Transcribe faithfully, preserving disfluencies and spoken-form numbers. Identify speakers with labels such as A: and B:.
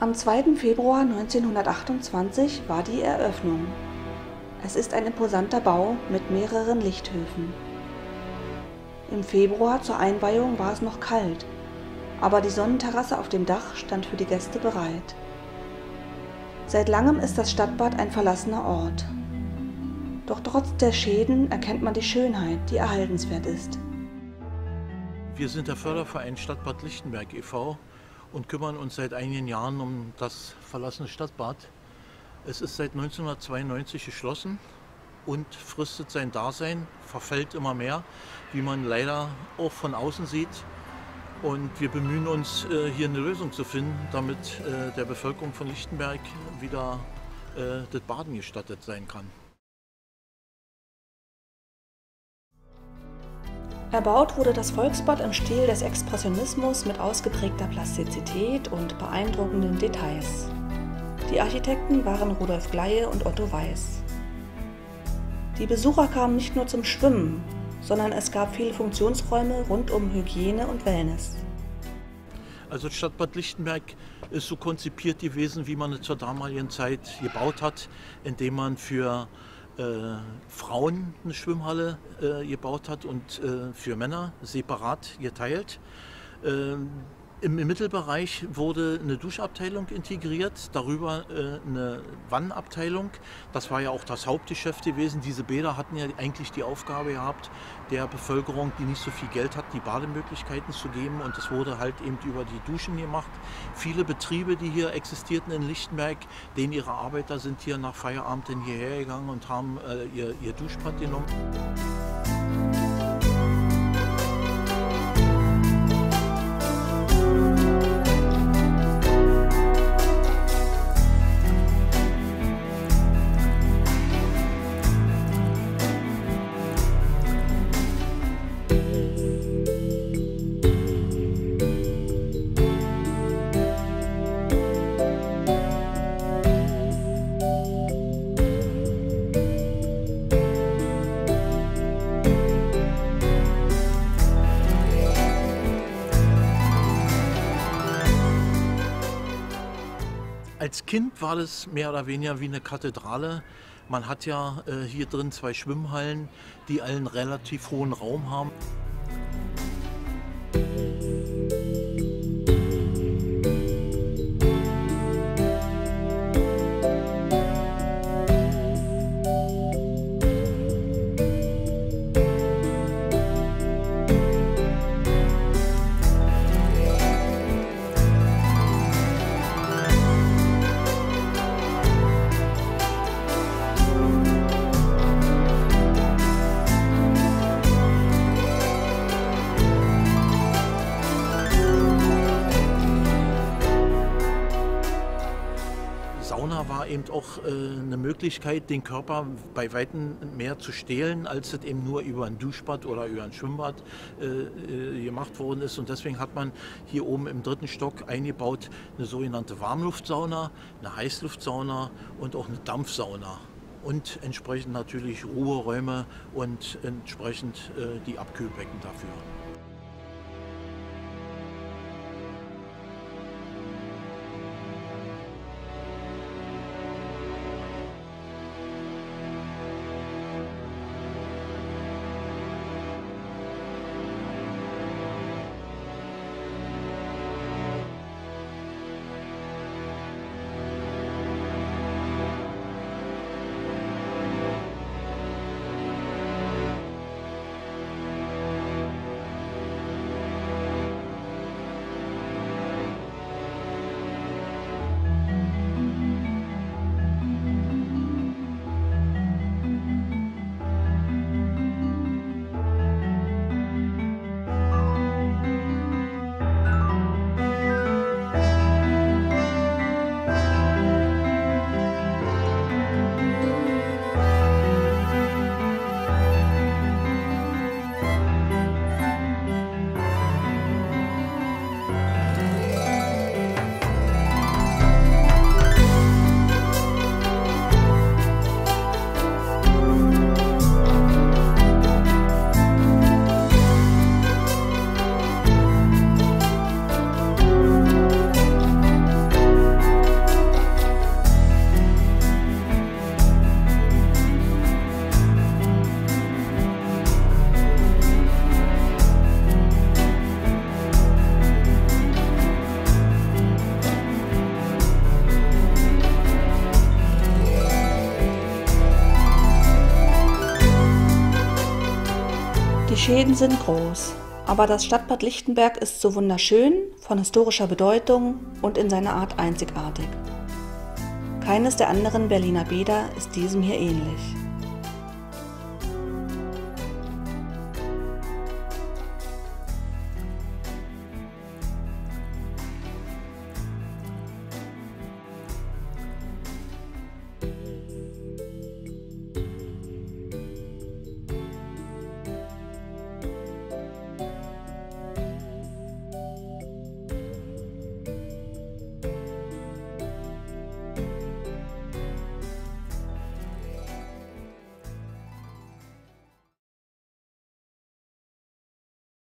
A: Am zweiten Februar neunzehnhundertachtundzwanzig war die Eröffnung. Es ist ein imposanter Bau mit mehreren Lichthöfen. Im Februar zur Einweihung war es noch kalt, aber die Sonnenterrasse auf dem Dach stand für die Gäste bereit. Seit langem ist das Stadtbad ein verlassener Ort. Doch trotz der Schäden erkennt man die Schönheit, die erhaltenswert ist.
B: Wir sind der Förderverein Stadtbad Lichtenberg e V und kümmern uns seit einigen Jahren um das verlassene Stadtbad. Es ist seit neunzehnhundertzweiundneunzig geschlossen und fristet sein Dasein, verfällt immer mehr, wie man leider auch von außen sieht. Und wir bemühen uns, hier eine Lösung zu finden, damit der Bevölkerung von Lichtenberg wieder das Baden gestattet sein kann.
A: Erbaut wurde das Volksbad im Stil des Expressionismus mit ausgeprägter Plastizität und beeindruckenden Details. Die Architekten waren Rudolf Gleie und Otto Weiß. Die Besucher kamen nicht nur zum Schwimmen, sondern es gab viele Funktionsräume rund um Hygiene und Wellness.
B: Also das Stadtbad Lichtenberg ist so konzipiert gewesen, wie man es zur damaligen Zeit gebaut hat, indem man für Äh, Frauen eine Schwimmhalle äh, gebaut hat und äh, für Männer separat geteilt. Äh, im, Im Mittelbereich wurde eine Duschabteilung integriert, darüber äh, eine Wannabteilung. Das war ja auch das Hauptgeschäft gewesen. Diese Bäder hatten ja eigentlich die Aufgabe gehabt, der Bevölkerung, die nicht so viel Geld hat, die Bademöglichkeiten zu geben. Und es wurde halt eben über die Duschen gemacht. Viele Betriebe, die hier existierten in Lichtenberg, denen ihre Arbeiter sind hier nach Feierabend dann hierher gegangen und haben äh, ihr, ihr Duschbad genommen. Als Kind war das mehr oder weniger wie eine Kathedrale. Man hat ja äh, hier drin zwei Schwimmhallen, die einen relativ hohen Raum haben. Sauna war eben auch äh, eine Möglichkeit, den Körper bei Weitem mehr zu stählen, als es eben nur über ein Duschbad oder über ein Schwimmbad äh, äh, gemacht worden ist. Und deswegen hat man hier oben im dritten Stock eingebaut eine sogenannte Warmluftsauna, eine Heißluftsauna und auch eine Dampfsauna. Und entsprechend natürlich Ruheräume und entsprechend äh, die Abkühlbecken dafür.
A: Schäden sind groß, aber das Stadtbad Lichtenberg ist so wunderschön, von historischer Bedeutung und in seiner Art einzigartig. Keines der anderen Berliner Bäder ist diesem hier ähnlich.